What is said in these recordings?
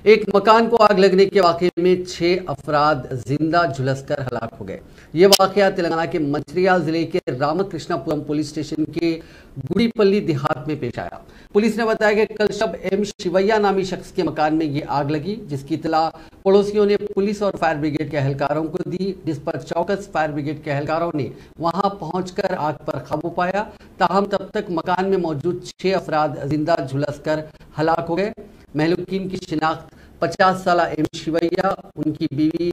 एक मकान को आग लगने के वाकये में 6 अफराद जिंदा झुलसकर हलाक हो गए। ये वाकया तेलंगाना के मंचिर्याल जिले के रामकृष्णापुरम पुलिस स्टेशन के गुड़ीपल्ली देहात में पेश आया। पुलिस ने बताया कि कल शब एम शिवैया नामी शख्स के मकान में ये आग लगी, जिसकी इतला पड़ोसियों ने पुलिस और फायर ब्रिगेड के एहलकारों को दी, जिस पर चौकस फायर ब्रिगेड के एहलकारों ने वहां पहुंचकर आग पर काबू पाया। ताहम तब तक मकान में मौजूद 6 अफराद जिंदा झुलसकर हलाक हो गए। महलूकीन की शिनाख्त 50 साल एम शिवैया, उनकी बीवी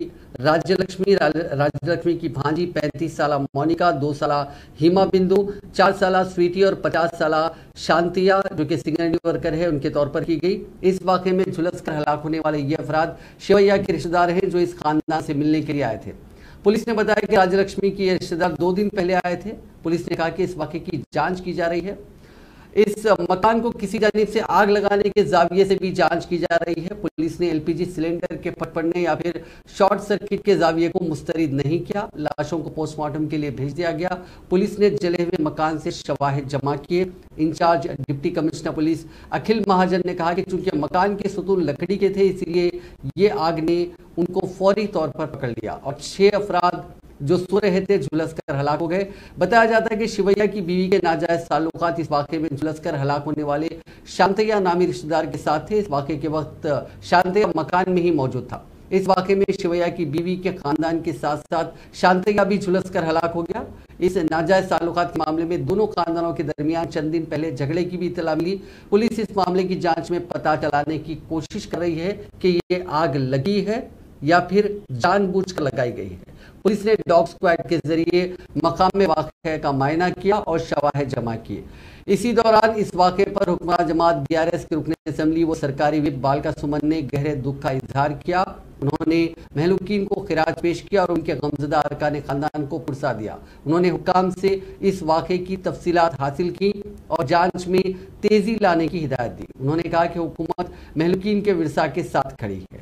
राज्यलक्ष्मी की भांजी 35 साल मोनिका, 2 साल हिमा बिंदु, 4 साल स्वीटी और 50 साल शांतिया जो कि सिक्योरिटी वर्कर है उनके तौर पर की गई। इस वाकये में झुलसकर हलाक होने वाले ये अफराद शिवैया के रिश्तेदार हैं जो इस खानदान से मिलने के लिए आए थे। पुलिस ने बताया कि राज्यलक्ष्मी की ये रिश्तेदार 2 दिन पहले आए थे। पुलिस ने कहा कि इस वाकये की जांच की जा रही है। इस मकान को किसी जानिब से आग लगाने के जाविये से भी जांच की जा रही है। पुलिस ने एलपीजी सिलेंडर के फट पड़ने या फिर शॉर्ट सर्किट के जाविये को मुस्तरद नहीं किया। लाशों को पोस्टमार्टम के लिए भेज दिया गया। पुलिस ने जले हुए मकान से शवाहिद जमा किए। In charge deputy commissioner police Akhil Mahajan ने कहा कि चूंकि मकान के सुतून लकड़ी के थे, इसलिए ये आग ने उनको फौरी तौर पर पकड़ लिया और 6 अफराद जो सो रहे थे झुलसकर हलाक हो गए। बताया जाता है कि शिवैया की बीवी के नाजायज ताल्लुकात इस वाकये में झुलसकर हलाक होने वाले शांतैया नामी रिश्तेदार के साथ थे। इस वाकये के वक्त शांतैया मकान में ही मौजूद था। इस वाकये में शिवैया की बीवी के खानदान के साथ साथ शांतैया भी झुलसकर हलाक हो गया। इस नाजायज ताल्लुकात के मामले में दोनों खानदानों के दरमियान चंद दिन पहले झगड़े की भी इत्तला मिली। पुलिस इस मामले की जांच में पता चलाने की कोशिश कर रही है कि ये आग लगी है या फिर जानबूझकर लगाई गई है। पुलिस ने डॉग स्क्वाड के जरिए मकाम में वाक़या का मायना किया और शवाहिद जमा किए। इसी दौरान इस वाक़े पर हुक्मरान जमात बीआरएस के रुकने असेंबली व सरकारी विप बालका सुमन ने गहरे दुख का इजहार किया। उन्होंने महलूकीन को खिराज पेश किया और उनके गमजदा अरकान खानदान को पुरसा दिया। उन्होंने हुक्काम से इस वाक़े की तफसीलात हासिल की और जांच में तेजी लाने की हिदायत दी। उन्होंने कहा कि हुकूमत महलूकीन के विरसा के साथ खड़ी है।